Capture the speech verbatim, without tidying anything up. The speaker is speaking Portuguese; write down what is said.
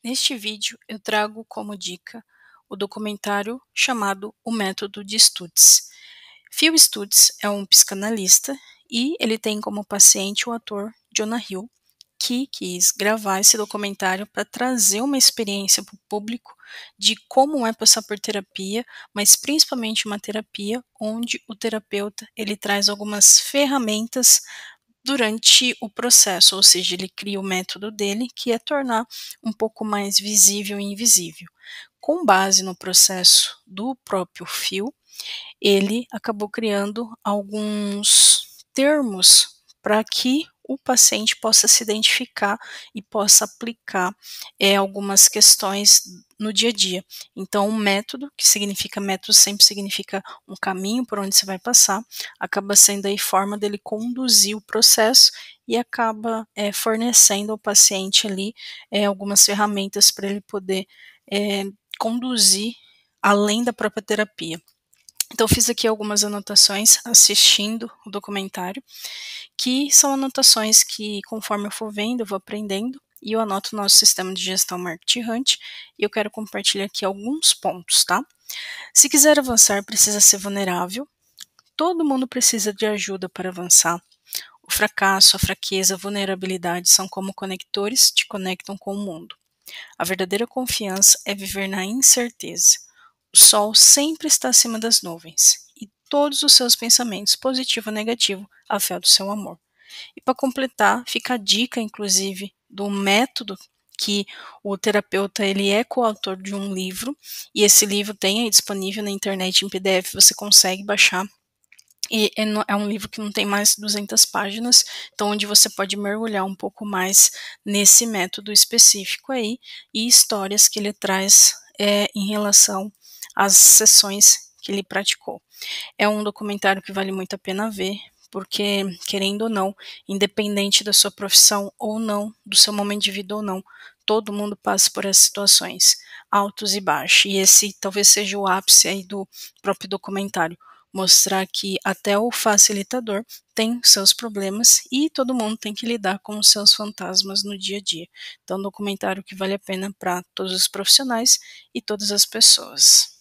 Neste vídeo, eu trago como dica o documentário chamado O Método de Stutz. Phil Stutz é um psicanalista e ele tem como paciente o ator Jonah Hill, que quis gravar esse documentário para trazer uma experiência para o público de como é passar por terapia, mas principalmente uma terapia onde o terapeuta ele traz algumas ferramentas durante o processo, ou seja, ele cria o método dele, que é tornar um pouco mais visível e invisível. Com base no processo do próprio Phil, ele acabou criando alguns termos para que o paciente possa se identificar e possa aplicar é, algumas questões no dia a dia. Então, o método, que significa método, sempre significa um caminho por onde você vai passar, acaba sendo aí forma dele conduzir o processo e acaba é, fornecendo ao paciente ali é, algumas ferramentas para ele poder é, conduzir além da própria terapia. Então, fiz aqui algumas anotações assistindo o documentário, que são anotações que, conforme eu for vendo, eu vou aprendendo, e eu anoto no nosso sistema de gestão Marketing Hunt, e eu quero compartilhar aqui alguns pontos, tá? Se quiser avançar, precisa ser vulnerável. Todo mundo precisa de ajuda para avançar. O fracasso, a fraqueza, a vulnerabilidade são como conectores, te conectam com o mundo. A verdadeira confiança é viver na incerteza. O sol sempre está acima das nuvens, e todos os seus pensamentos, positivo ou negativo, afetam o seu amor. E para completar, fica a dica, inclusive, do método que o terapeuta ele é coautor de um livro, e esse livro tem aí disponível na internet em P D F, você consegue baixar. E é um livro que não tem mais de duzentas páginas, então onde você pode mergulhar um pouco mais nesse método específico aí e histórias que ele traz é, em relação às sessões que ele praticou. É um documentário que vale muito a pena ver, porque, querendo ou não, independente da sua profissão ou não, do seu momento de vida ou não, todo mundo passa por essas situações, altos e baixos, e esse talvez seja o ápice aí do próprio documentário, mostrar que até o facilitador tem seus problemas e todo mundo tem que lidar com os seus fantasmas no dia a dia. Então, é um documentário que vale a pena para todos os profissionais e todas as pessoas.